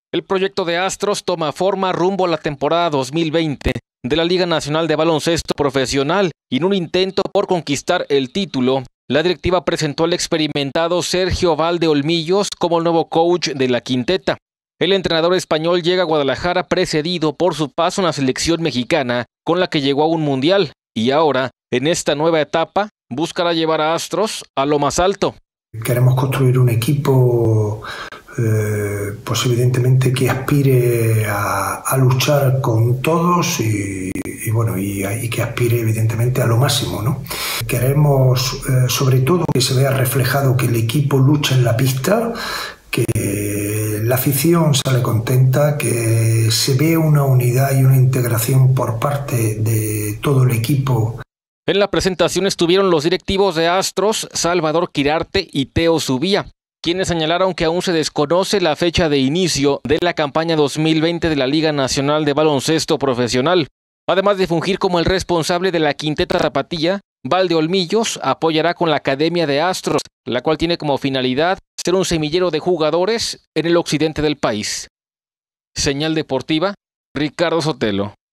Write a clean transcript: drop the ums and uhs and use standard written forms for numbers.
El proyecto de Astros toma forma rumbo a la temporada 2020 de la Liga Nacional de Baloncesto Profesional y en un intento por conquistar el título, la directiva presentó al experimentado Sergio Valdeolmillos como el nuevo coach de la quinteta. El entrenador español llega a Guadalajara precedido por su paso en la selección mexicana, con la que llegó a un mundial, y ahora, en esta nueva etapa, buscará llevar a Astros a lo más alto. Queremos construir un equipo pues evidentemente que aspire a luchar con todos y que aspire evidentemente a lo máximo, ¿no? Queremos sobre todo que se vea reflejado que el equipo lucha en la pista, que la afición sale contenta, que se ve una unidad y una integración por parte de todo el equipo. En la presentación estuvieron los directivos de Astros, Salvador Quirarte y Teo Zubía, quienes señalaron que aún se desconoce la fecha de inicio de la campaña 2020 de la Liga Nacional de Baloncesto Profesional. Además de fungir como el responsable de la quinteta tapatía, Valdeolmillos apoyará con la Academia de Astros, la cual tiene como finalidad ser un semillero de jugadores en el occidente del país. Señal Deportiva, Ricardo Sotelo.